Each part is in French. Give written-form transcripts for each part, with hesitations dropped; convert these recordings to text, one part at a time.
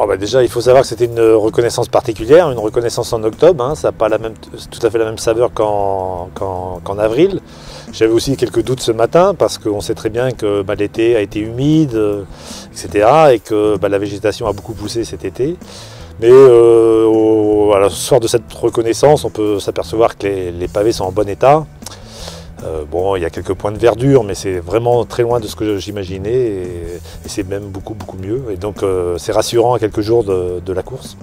Oh bah déjà, il faut savoir que c'était une reconnaissance particulière, une reconnaissance en octobre. Hein, ça n'a pas tout à fait la même saveur qu'en avril. J'avais aussi quelques doutes ce matin parce qu'on sait très bien que l'été a été humide, etc. Et que la végétation a beaucoup poussé cet été. Mais à la soir de cette reconnaissance, on peut s'apercevoir que les pavés sont en bon état. Bon, il y a quelques points de verdure, mais c'est vraiment très loin de ce que j'imaginais et c'est même beaucoup mieux. Et donc c'est rassurant à quelques jours de la course.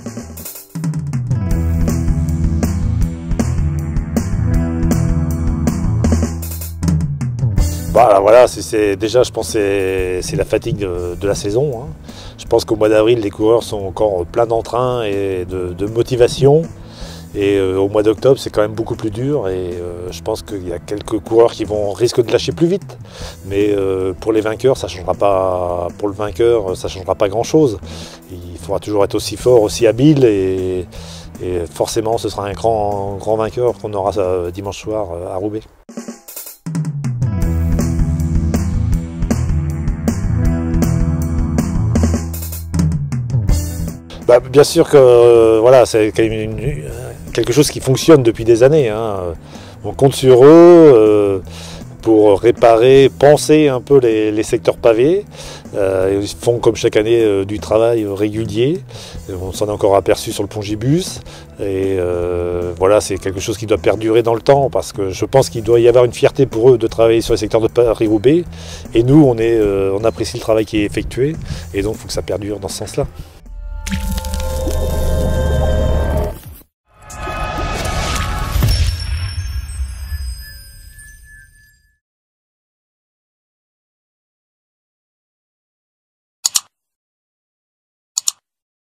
Voilà, déjà je pense que c'est la fatigue de la saison. Hein. Je pense qu'au mois d'avril, les coureurs sont encore pleins d'entrain et de motivation. Et au mois d'octobre, c'est quand même beaucoup plus dur et je pense qu'il y a quelques coureurs qui risquent de lâcher plus vite. Mais pour les vainqueurs, ça changera pas. Pour le vainqueur, ça changera pas grand-chose. Il faudra toujours être aussi fort, aussi habile et forcément, ce sera un grand vainqueur qu'on aura dimanche soir à Roubaix. Bien sûr que voilà, c'est quelque chose qui fonctionne depuis des années. Hein. On compte sur eux pour réparer, penser un peu les secteurs pavés. Ils font comme chaque année du travail régulier. On s'en est encore aperçu sur le pont Gibus. Et voilà, c'est quelque chose qui doit perdurer dans le temps parce que je pense qu'il doit y avoir une fierté pour eux de travailler sur les secteurs de Paris-Roubaix. Et nous, on apprécie le travail qui est effectué et donc il faut que ça perdure dans ce sens-là.